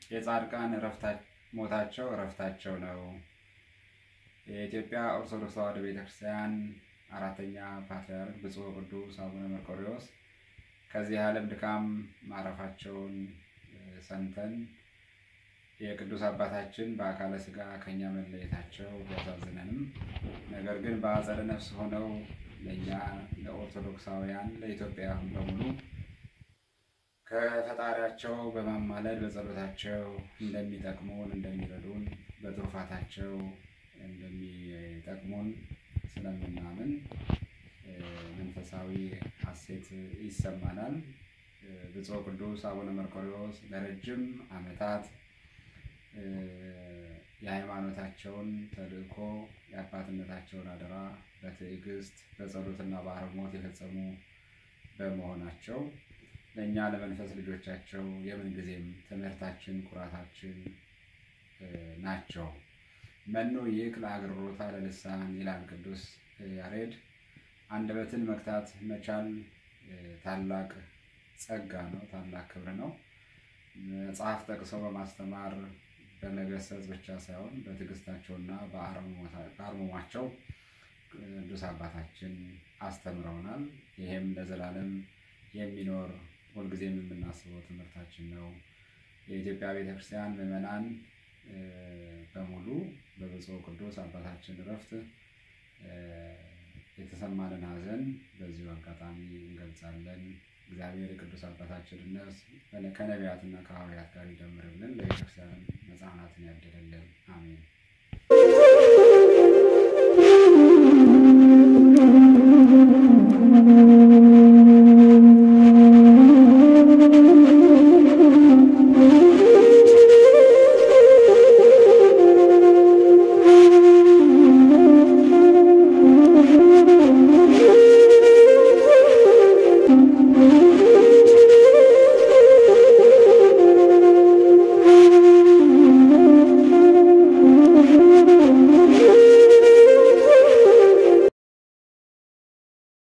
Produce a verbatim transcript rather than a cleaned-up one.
የጻድቃን ረፍታቸው ሞታቸው ረፍታቸው ነው። የኢትዮጵያ ኦርቶዶክስ ተዋሕዶ ቤተክርስቲያን አራተኛ ፓትርያርክ ብፁዕ ቅዱስ አቡነ መርቆሬዎስ ከዚህ ዓለም ድካም ማረፋቸውን ሰምተን የቅዱስ አባታችን በአካለ ሥጋ ከኛ መለየታቸው ቢያሳዝነንም ነገር ግን በአጸደ ነፍስ ሆነው ለኛ ለኦርቶዶክሳውያን ለኢትዮጵያ በሙሉ ከፈጣሪያቸው በማማለድ በጸሎታቸው እንደሚጠቅሙን እንደሚረዱን በትሩፋታቸው እንደሚጠቅሙን ስለምናምን መንፈሳዊ ሐሴት ይሰማናል። ብፁዕ ቅዱስ አቡነ መርቆሬዎስ ለረጅም ዓመታት የሃይማኖታቸውን ተልእኮ የአባትነታቸውን አደራ በትዕግስት በጸሎትና በአርሞት የፈጸሙ በመሆናቸው ለእኛ ለመንፈስ ልጆቻቸው የምንጊዜም ትምህርታችን ኩራታችን ናቸው። መኑ ይክል አግርሮታ ለልሳን ይላል ቅዱስ ያሬድ። አንደበትን መክታት መቻል ታላቅ ጸጋ ነው፣ ታላቅ ክብር ነው። መጽሐፍ ጠቅሰው በማስተማር በመገሰጽ ብቻ ሳይሆን በትዕግስታቸውና በአርሞማቸው ቅዱስ አባታችን አስተምረውናል። ይሄም ለዘላለም የሚኖር ሁልጊዜም የምናስበው ትምህርታችን ነው። የኢትዮጵያ ቤተክርስቲያን ምዕመናን በሙሉ በብፁዕ ቅዱስ አባታችን ዕረፍት የተሰማንን ሐዘን በዚሁ አጋጣሚ እንገልጻለን። እግዚአብሔር የቅዱስ አባታችንን ነፍስ ከነቢያትና ከሐዋርያት ጋር ይደምርልን፣ ለቤተክርስቲያን መጽናናትን ያድልልን። አሜን።